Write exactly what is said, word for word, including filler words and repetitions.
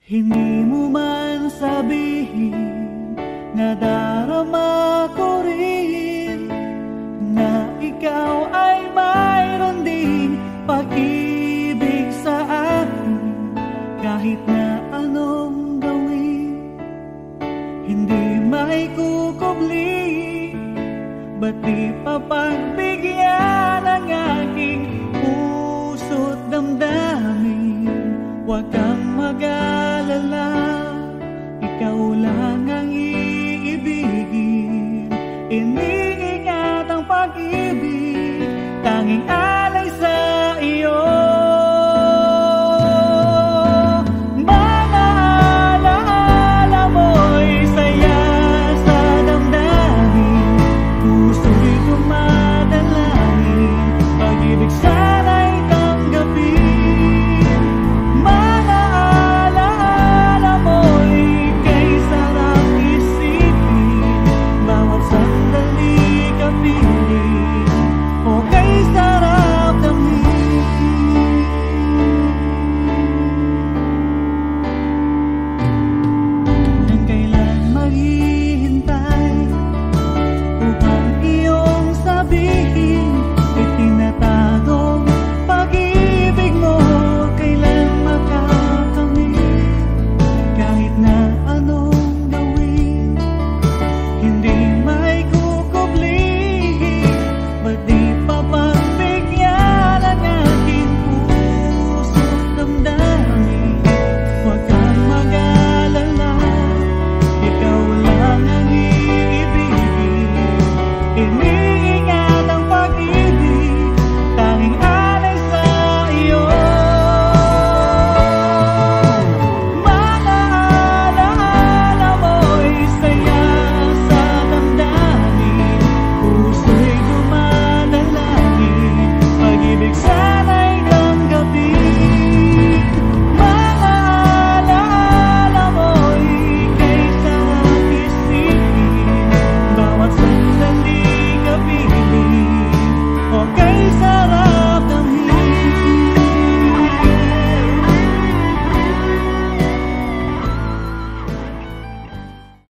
Hindi mo man sabihin, nadarama ko rin na ikaw ay mayroon ding pag-ibig sa akin. Kahit na anong gawin, hindi maikukubli. Ba't di papagbigyan ang aking puso't damdamin? Huwag kang mag-alala, ikaw lang ang iibigin. Iniingat ang pag-ibig, tanging